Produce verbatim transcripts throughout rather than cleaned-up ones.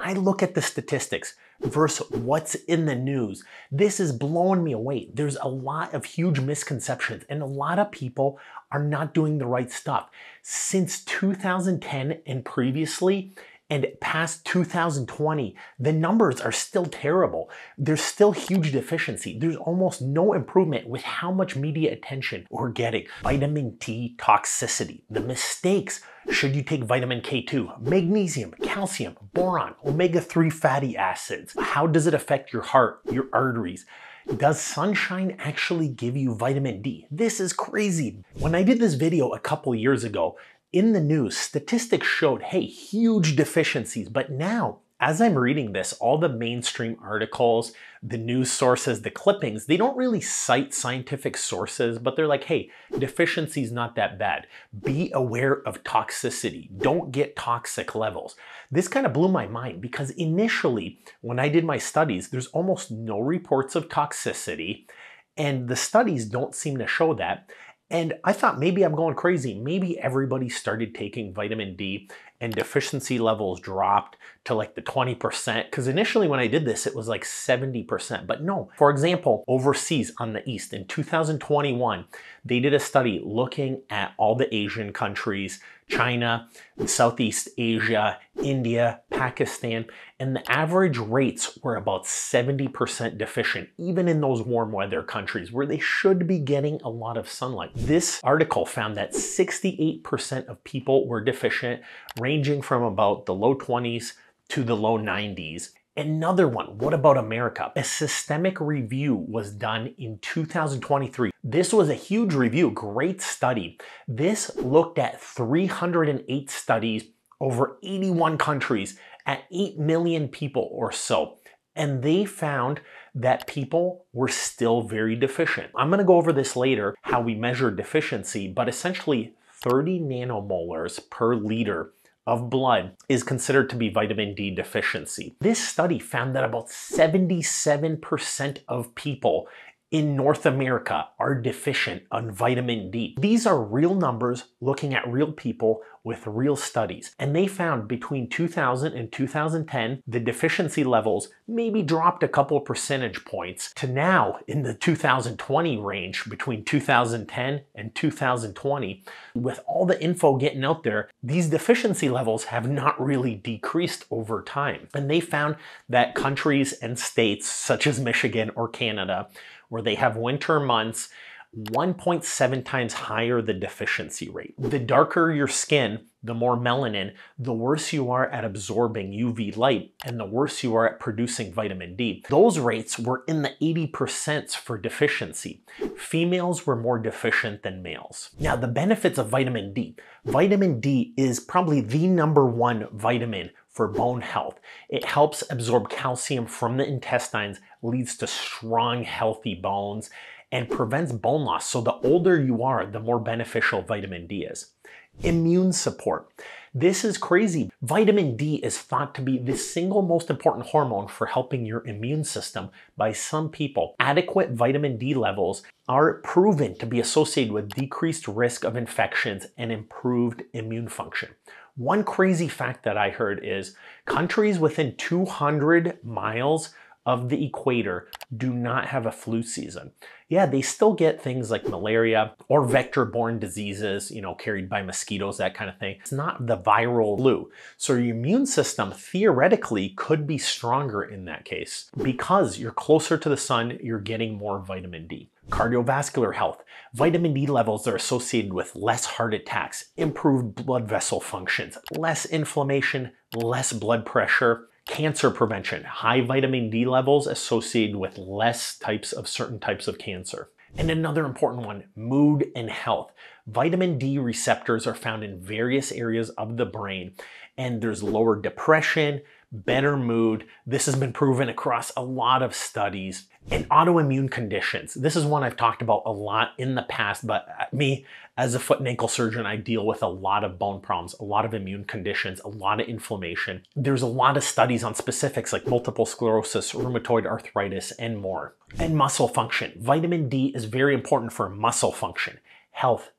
I look at the statistics versus what's in the news, this is blowing me away. There's a lot of huge misconceptions and a lot of people are not doing the right stuff. Since two thousand ten and previously, and past two thousand twenty, the numbers are still terrible. There's still huge deficiency. There's almost no improvement with how much media attention we're getting. Vitamin D toxicity, the mistakes. Should you take vitamin K two, magnesium, calcium, boron, omega three fatty acids? How does it affect your heart, your arteries? Does sunshine actually give you vitamin D? This is crazy. When I did this video a couple years ago, in the news, statistics showed, hey, huge deficiencies. But now, as I'm reading this, all the mainstream articles, the news sources, the clippings, they don't really cite scientific sources, but they're like, hey, deficiency is not that bad. Be aware of toxicity. Don't get toxic levels. This kind of blew my mind because initially, when I did my studies, there's almost no reports of toxicity, and the studies don't seem to show that. And I thought maybe I'm going crazy. Maybe everybody started taking vitamin D and deficiency levels dropped to like the twenty percent. Because initially when I did this, it was like seventy percent. But no, for example, overseas on the East in two thousand twenty-one, they did a study looking at all the Asian countries, China, Southeast Asia, India, Pakistan, and the average rates were about seventy percent deficient, even in those warm weather countries where they should be getting a lot of sunlight. This article found that sixty-eight percent of people were deficient, ranging from about the low twenties to the low nineties. Another one, what about America? A systemic review was done in two thousand twenty-three. This was a huge review, great study. This looked at three hundred eight studies over eighty-one countries at eight million people or so. And they found that people were still very deficient. I'm gonna go over this later, how we measure deficiency, but essentially thirty nanomolars per liter of blood is considered to be vitamin D deficiency. This study found that about seventy-seven percent of people in North America are deficient on vitamin D. These are real numbers looking at real people with real studies. And they found between two thousand and two thousand ten, the deficiency levels maybe dropped a couple percentage points to now in the two thousand twenty range between two thousand ten and two thousand twenty. With all the info getting out there, these deficiency levels have not really decreased over time. And they found that countries and states such as Michigan or Canada, where they have winter months, one point seven times higher the deficiency rate. The darker your skin, the more melanin, the worse you are at absorbing U V light and the worse you are at producing vitamin D. Those rates were in the eighty percent for deficiency. Females were more deficient than males. Now, the benefits of vitamin D. Vitamin D is probably the number one vitamin for bone health. It helps absorb calcium from the intestines, leads to strong, healthy bones, and prevents bone loss. So the older you are, the more beneficial vitamin D is. Immune support. This is crazy. Vitamin D is thought to be the single most important hormone for helping your immune system by some people. Adequate vitamin D levels are proven to be associated with decreased risk of infections and improved immune function. One crazy fact that I heard is countries within two hundred miles of the equator do not have a flu season. Yeah, they still get things like malaria or vector-borne diseases, you know, carried by mosquitoes, that kind of thing. It's not the viral flu. So your immune system theoretically could be stronger in that case. Because you're closer to the sun, you're getting more vitamin D. Cardiovascular health. Vitamin D levels are associated with less heart attacks, improved blood vessel functions, less inflammation, less blood pressure. Cancer prevention, high vitamin D levels associated with less types of certain types of cancer. And another important one, mood and health. Vitamin D receptors are found in various areas of the brain, and there's lower depression, better mood. This has been proven across a lot of studies. And autoimmune conditions. This is one I've talked about a lot in the past, but me as a foot and ankle surgeon, I deal with a lot of bone problems, a lot of immune conditions, a lot of inflammation. There's a lot of studies on specifics like multiple sclerosis, rheumatoid arthritis, and more. And muscle function. Vitamin D is very important for muscle function, health,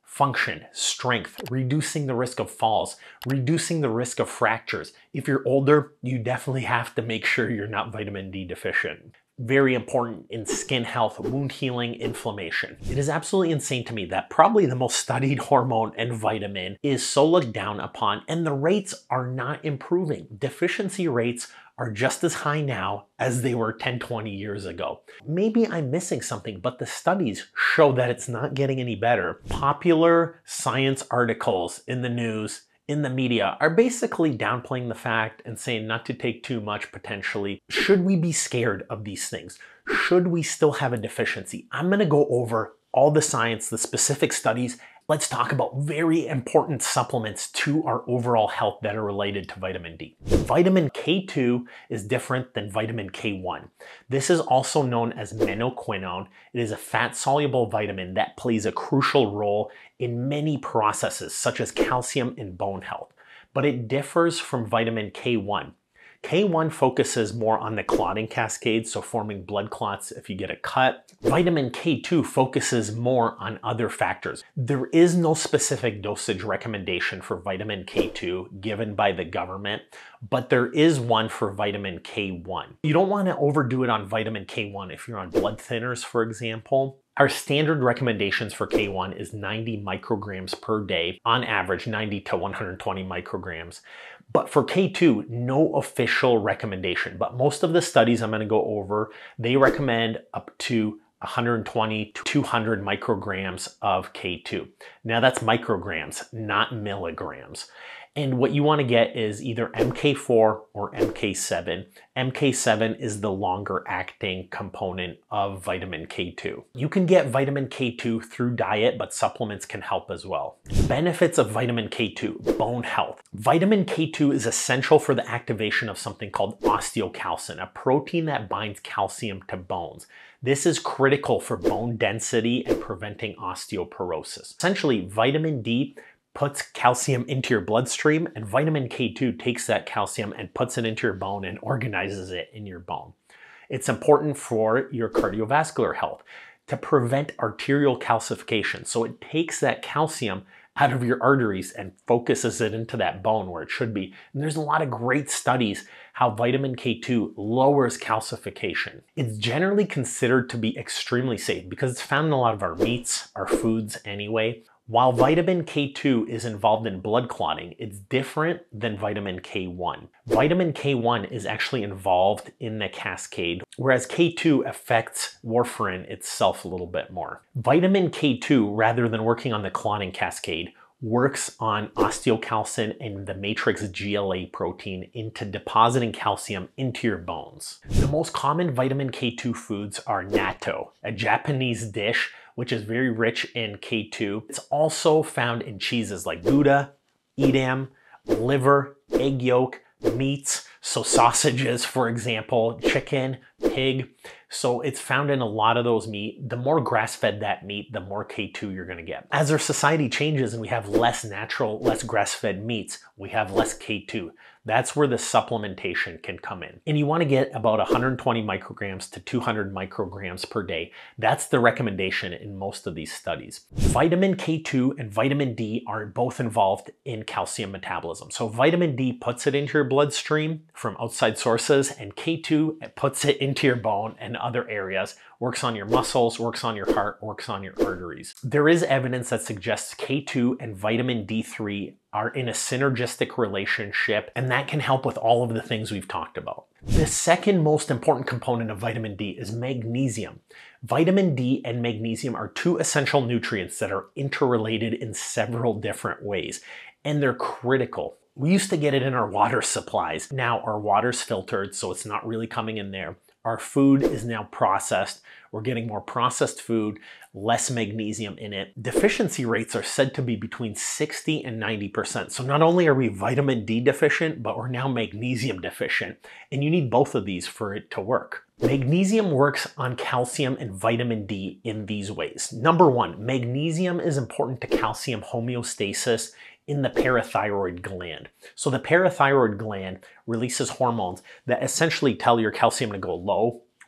function, strength, reducing the risk of falls, reducing the risk of fractures. If you're older, you definitely have to make sure you're not vitamin D deficient. Very important in skin health, wound healing, inflammation. It is absolutely insane to me that probably the most studied hormone and vitamin is so looked down upon, and the rates are not improving. Deficiency rates are just as high now as they were ten, twenty years ago. Maybe I'm missing something, but the studies show that it's not getting any better. Popular science articles in the news, in the media, are basically downplaying the fact and saying not to take too much potentially. Should we be scared of these things? Should we still have a deficiency? I'm gonna go over all the science, the specific studies. Let's talk about very important supplements to our overall health that are related to vitamin D. Vitamin K two is different than vitamin K one. This is also known as menaquinone. It is a fat-soluble vitamin that plays a crucial role in many processes, such as calcium and bone health. But it differs from vitamin K one. K one focuses more on the clotting cascade, so forming blood clots if you get a cut. Vitamin K two focuses more on other factors. There is no specific dosage recommendation for vitamin K two given by the government, but there is one for vitamin K one. You don't want to overdo it on vitamin K one if you're on blood thinners, for example. Our standard recommendations for K one is ninety micrograms per day, on average ninety to one hundred twenty micrograms. But for K two, no official recommendation. But most of the studies I'm going to go over, they recommend up to one hundred twenty to two hundred micrograms of K two. Now that's micrograms, not milligrams. And what you want to get is either M K four or M K seven. M K seven is the longer acting component of vitamin K two. You can get vitamin K two through diet, but supplements can help as well. Benefits of vitamin K two, bone health. Vitamin K two is essential for the activation of something called osteocalcin, a protein that binds calcium to bones. This is critical for bone density and preventing osteoporosis. Essentially, vitamin D puts calcium into your bloodstream, and vitamin K two takes that calcium and puts it into your bone and organizes it in your bone. It's important for your cardiovascular health to prevent arterial calcification. So it takes that calcium out of your arteries and focuses it into that bone where it should be. And there's a lot of great studies how vitamin K two lowers calcification. It's generally considered to be extremely safe because it's found in a lot of our meats, our foods anyway. While vitamin K two is involved in blood clotting, it's different than vitamin K one. Vitamin K one is actually involved in the cascade, whereas K two affects warfarin itself a little bit more. Vitamin K two, rather than working on the clotting cascade, works on osteocalcin and the matrix G L A protein into depositing calcium into your bones. The most common vitamin K two foods are natto, a Japanese dish which is very rich in K two. It's also found in cheeses like Gouda, Edam, liver, egg yolk, meats, so sausages, for example, chicken, pig. So it's found in a lot of those meat. The more grass-fed that meat, the more K two you're gonna get. As our society changes and we have less natural, less grass-fed meats, we have less K two. That's where the supplementation can come in. And you wanna get about one hundred twenty micrograms to two hundred micrograms per day. That's the recommendation in most of these studies. Vitamin K two and vitamin D are both involved in calcium metabolism. So vitamin D puts it into your bloodstream from outside sources, and K two puts it into your bone and other areas, works on your muscles, works on your heart, works on your arteries. There is evidence that suggests K two and vitamin D three are in a synergistic relationship, and that can help with all of the things we've talked about. The second most important component of vitamin D is magnesium. Vitamin D and magnesium are two essential nutrients that are interrelated in several different ways, and they're critical. We used to get it in our water supplies. Now our water's filtered, so it's not really coming in there. Our food is now processed. We're getting more processed food, less magnesium in it. Deficiency rates are said to be between sixty and ninety percent. So not only are we vitamin D deficient, but we're now magnesium deficient. And you need both of these for it to work. Magnesium works on calcium and vitamin D in these ways. Number one, magnesium is important to calcium homeostasis in the parathyroid gland. So the parathyroid gland releases hormones that essentially tell your calcium to go low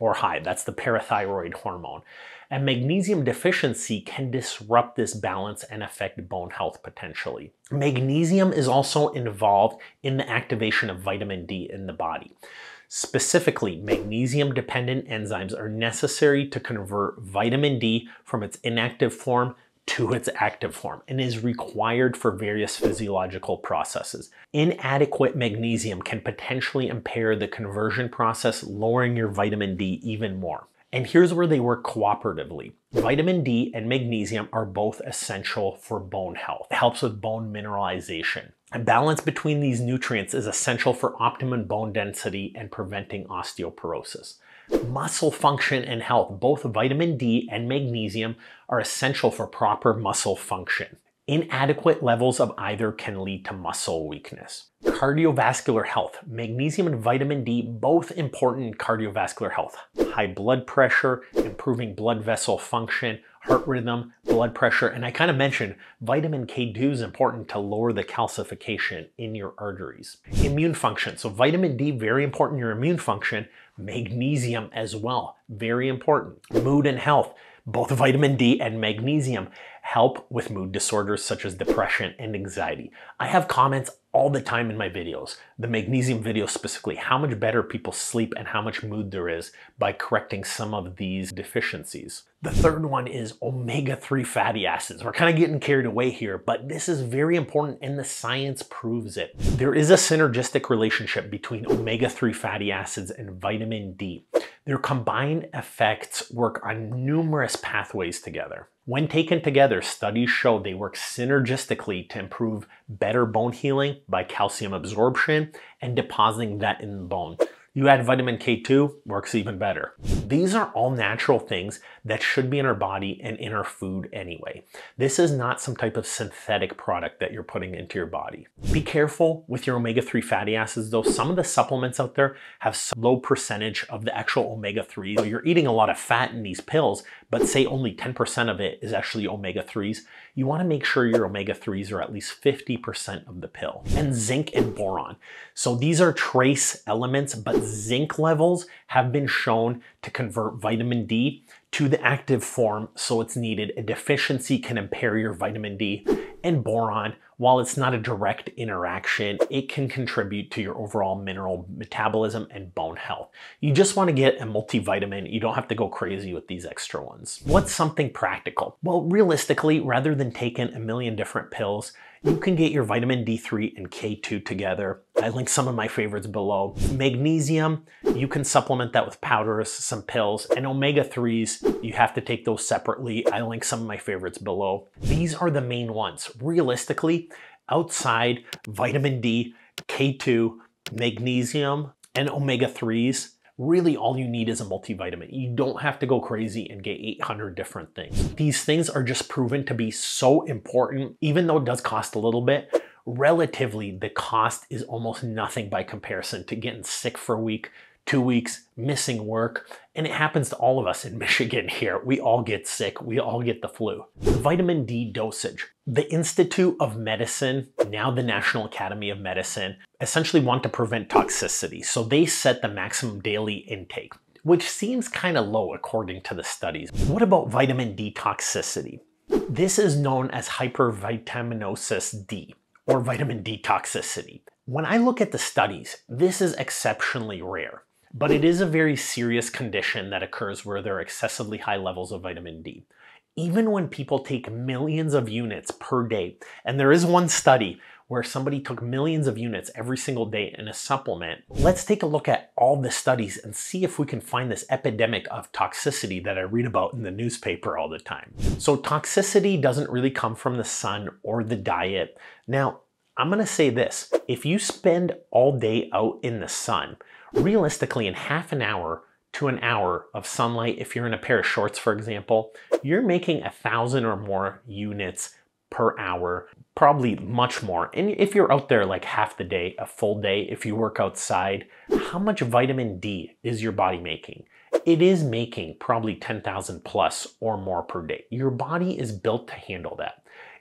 or high. That's the parathyroid hormone. And magnesium deficiency can disrupt this balance and affect bone health potentially. Magnesium is also involved in the activation of vitamin D in the body. Specifically, magnesium-dependent enzymes are necessary to convert vitamin D from its inactive form to its active form and is required for various physiological processes. Inadequate magnesium can potentially impair the conversion process, lowering your vitamin D even more. And here's where they work cooperatively. Vitamin D and magnesium are both essential for bone health. It helps with bone mineralization. A balance between these nutrients is essential for optimum bone density and preventing osteoporosis. Muscle function and health. Both vitamin D and magnesium are essential for proper muscle function. Inadequate levels of either can lead to muscle weakness. Cardiovascular health. Magnesium and vitamin D, both important in cardiovascular health. High blood pressure, improving blood vessel function, heart rhythm, blood pressure, and I kind of mentioned vitamin K two is important to lower the calcification in your arteries. Immune function. So vitamin D, very important in your immune function. Magnesium as well, very important. Mood and health. Both vitamin D and magnesium help with mood disorders such as depression and anxiety. I have comments all the time in my videos, the magnesium videos specifically, how much better people sleep and how much mood there is by correcting some of these deficiencies. The third one is omega three fatty acids. We're kind of getting carried away here, but this is very important and the science proves it. There is a synergistic relationship between omega three fatty acids and vitamin D. Their combined effects work on numerous pathways together. When taken together, studies show they work synergistically to improve better bone healing by calcium absorption and depositing that in the bone. You add vitamin K two, works even better. These are all natural things that should be in our body and in our food anyway. This is not some type of synthetic product that you're putting into your body. Be careful with your omega three fatty acids though. Some of the supplements out there have some low percentage of the actual omega three. So you're eating a lot of fat in these pills, but say only ten percent of it is actually omega threes. You want to make sure your omega threes are at least fifty percent of the pill. And zinc and boron. So these are trace elements, but zinc levels have been shown to convert vitamin D to the active form, so it's needed. A deficiency can impair your vitamin D. And boron, while it's not a direct interaction, it can contribute to your overall mineral metabolism and bone health. You just want to get a multivitamin. You don't have to go crazy with these extra ones. What's something practical? Well, realistically, rather than taking a million different pills, you can get your vitamin D three and K two together. I link some of my favorites below. Magnesium, you can supplement that with powders, some pills, and omega threes, you have to take those separately. I link some of my favorites below. These are the main ones. Realistically, outside vitamin D, K two, magnesium, and omega threes, really all you need is a multivitamin. You don't have to go crazy and get eight hundred different things. These things are just proven to be so important, even though it does cost a little bit. Relatively, the cost is almost nothing by comparison to getting sick for a week, two weeks, missing work, and it happens to all of us in Michigan here. We all get sick, we all get the flu. Vitamin D dosage. The Institute of Medicine, now the National Academy of Medicine, essentially want to prevent toxicity, so they set the maximum daily intake, which seems kind of low according to the studies. What about vitamin D toxicity? This is known as hypervitaminosis D, or vitamin D toxicity. When I look at the studies, this is exceptionally rare, but it is a very serious condition that occurs where there are excessively high levels of vitamin D. Even when people take millions of units per day, and there is one study where somebody took millions of units every single day in a supplement, let's take a look at all the studies and see if we can find this epidemic of toxicity that I read about in the newspaper all the time. So toxicity doesn't really come from the sun or the diet. Now, I'm gonna say this, if you spend all day out in the sun, realistically in half an hour to an hour of sunlight, if you're in a pair of shorts, for example, you're making a thousand or more units per hour, probably much more. And if you're out there like half the day, a full day, if you work outside, how much vitamin D is your body making? It is making probably ten thousand plus or more per day. Your body is built to handle that.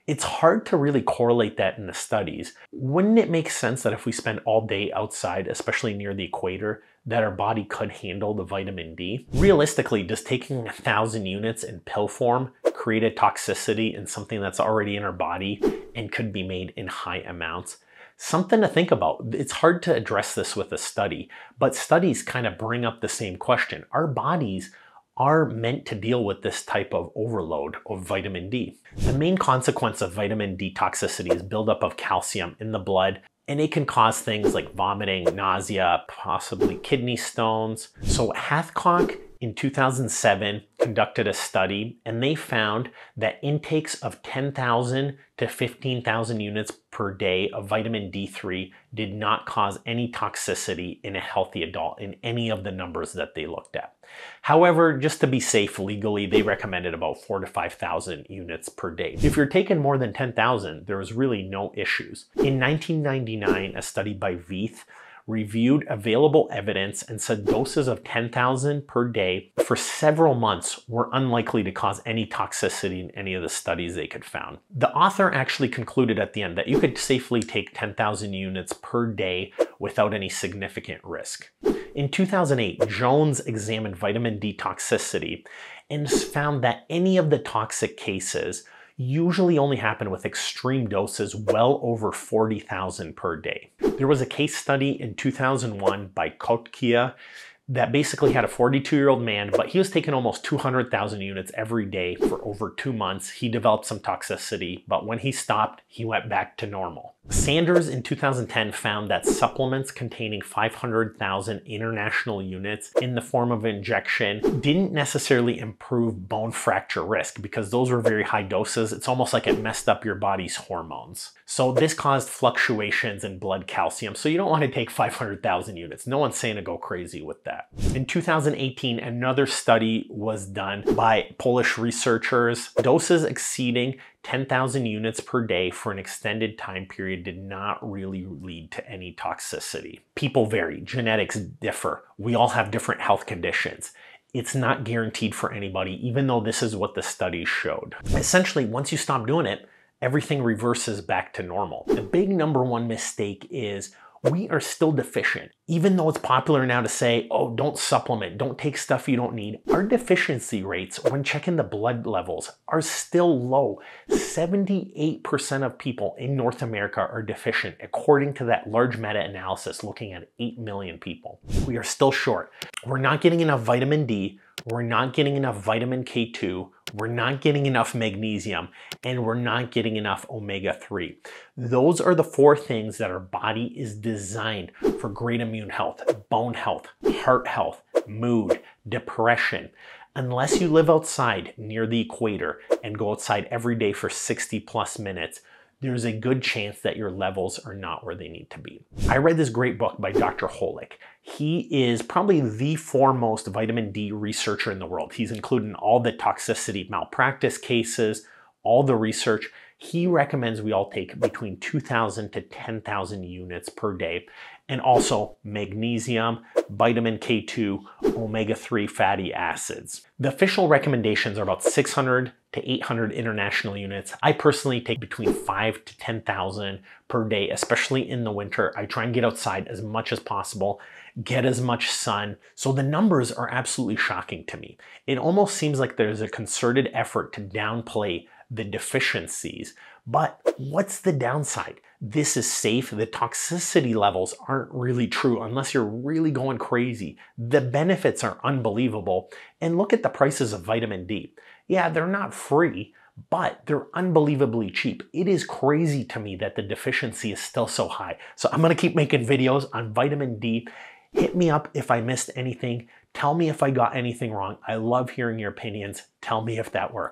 It's hard to really correlate that in the studies. Wouldn't it make sense that if we spend all day outside, especially near the equator, that our body could handle the vitamin D? Realistically, does taking a thousand units in pill form create a toxicity in something that's already in our body and could be made in high amounts? Something to think about. It's hard to address this with a study, but studies kind of bring up the same question. Our bodies are meant to deal with this type of overload of vitamin D. The main consequence of vitamin D toxicity is buildup of calcium in the blood, and it can cause things like vomiting, nausea, possibly kidney stones. So Hathcock in two thousand seven conducted a study, and they found that intakes of ten thousand to fifteen thousand units per day of vitamin D three did not cause any toxicity in a healthy adult in any of the numbers that they looked at. However, just to be safe legally, they recommended about four to five thousand units per day. If you're taking more than ten thousand, there was really no issues. In nineteen ninety-nine, a study by Veith reviewed available evidence and said doses of ten thousand per day for several months were unlikely to cause any toxicity in any of the studies they could found. The author actually concluded at the end that you could safely take ten thousand units per day without any significant risk. In two thousand eight, Jones examined vitamin D toxicity and found that any of the toxic cases usually only happen with extreme doses well over forty thousand per day. There was a case study in two thousand one by Kotkia that basically had a forty-two-year-old man, but he was taking almost two hundred thousand units every day for over two months. He developed some toxicity, but when he stopped, he went back to normal. Sanders in two thousand ten found that supplements containing five hundred thousand international units in the form of injection didn't necessarily improve bone fracture risk because those were very high doses. It's almost like it messed up your body's hormones. So this caused fluctuations in blood calcium. So you don't want to take five hundred thousand units. No one's saying to go crazy with that. In two thousand eighteen, another study was done by Polish researchers. Doses exceeding ten thousand units per day for an extended time period did not really lead to any toxicity. People vary, genetics differ. We all have different health conditions. It's not guaranteed for anybody, even though this is what the studies showed. Essentially, once you stop doing it, everything reverses back to normal. The big number one mistake is we are still deficient. Even though it's popular now to say, oh, don't supplement, don't take stuff you don't need, our deficiency rates when checking the blood levels are still low. seventy-eight percent of people in North America are deficient, according to that large meta-analysis looking at eight million people. We are still short. We're not getting enough vitamin D, we're not getting enough vitamin K two, we're not getting enough magnesium, and we're not getting enough omega three. Those are the four things that our body is designed for great immune health, bone health, heart health, mood, depression. Unless you live outside near the equator and go outside every day for sixty plus minutes, there's a good chance that your levels are not where they need to be. I read this great book by Doctor Holick. He is probably the foremost vitamin D researcher in the world. He's included all the toxicity malpractice cases, all the research. He recommends we all take between two thousand to ten thousand units per day, and also magnesium, vitamin K two, omega three fatty acids. The official recommendations are about six hundred to eight hundred international units. I personally take between five to ten thousand per day, especially in the winter. I try and get outside as much as possible, get as much sun. So the numbers are absolutely shocking to me. It almost seems like there's a concerted effort to downplay the deficiencies. But what's the downside? This is safe. The toxicity levels aren't really true unless you're really going crazy. The benefits are unbelievable. And look at the prices of vitamin D. Yeah, they're not free, but they're unbelievably cheap. It is crazy to me that the deficiency is still so high. So I'm gonna keep making videos on vitamin D. Hit me up if I missed anything. Tell me if I got anything wrong. I love hearing your opinions. Tell me if that worked.